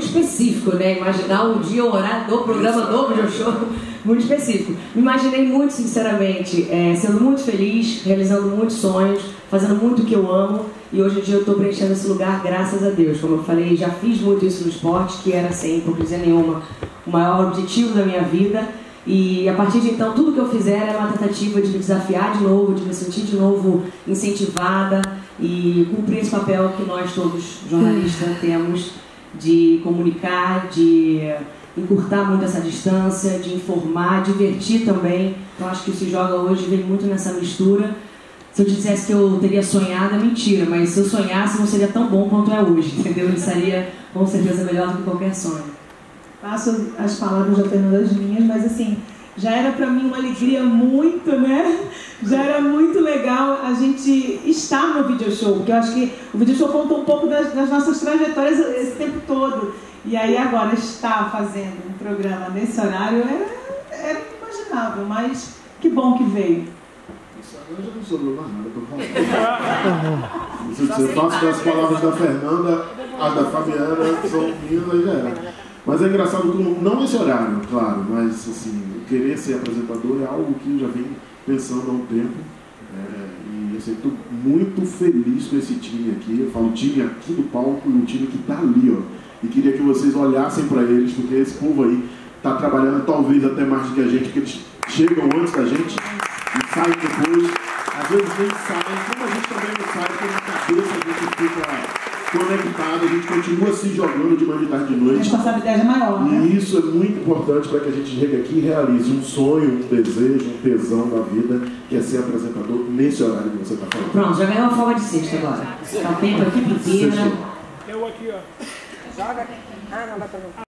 específico, né? Imaginar um dia, um horário do programa do Video Show, muito específico. Me imaginei muito sinceramente, sendo muito feliz, realizando muitos sonhos, fazendo muito o que eu amo, e hoje em dia eu estou preenchendo esse lugar, graças a Deus. Como eu falei, já fiz muito isso no esporte, que era, sem hipocrisia nenhuma, o maior objetivo da minha vida. E a partir de então, tudo que eu fizer é uma tentativa de me desafiar de novo, de me sentir de novo incentivada e cumprir esse papel que nós todos, jornalistas, temos de comunicar, de encurtar muito essa distância, de informar, divertir também. Então acho que o Se Joga hoje vem muito nessa mistura. Se eu te dissesse que eu teria sonhado, é mentira, mas se eu sonhasse não seria tão bom quanto é hoje, entendeu? Ele seria com certeza melhor do que qualquer sonho. Passo as palavras da Fernanda das minhas, mas assim, já era para mim uma alegria muito, né? Já era muito legal a gente estar no Video Show, porque eu acho que o Video Show contou um pouco das nossas trajetórias esse tempo todo. E aí agora estar fazendo um programa nesse horário era inimaginável, mas que bom que veio. Eu já não sobrou mais nada para falar. Se eu faço das palavras da Fernanda, as da Fabiana são minhas, aí já era. Mas é engraçado, não esse horário, claro, mas assim, querer ser apresentador é algo que eu já venho pensando há um tempo. E assim, estou muito feliz com esse time aqui. Eu falo time aqui do palco e o time que está ali, ó. E queria que vocês olhassem para eles, porque esse povo aí está trabalhando talvez até mais do que a gente, porque eles chegam antes da gente e saem depois. Às vezes nem saem, como a gente também não sai, porque na cabeça a gente fica conectado, a gente continua se jogando de manhã, de tarde, de noite. A responsabilidade é maior, né? E isso é muito importante para que a gente chegue aqui e realize um sonho, um desejo, um tesão da vida, que é ser apresentador nesse horário que você está falando. Pronto, já ganhou a folga de sexta agora. Tá o tempo aqui inteira. Eu aqui, ó. Joga. Ah, não dá pra não.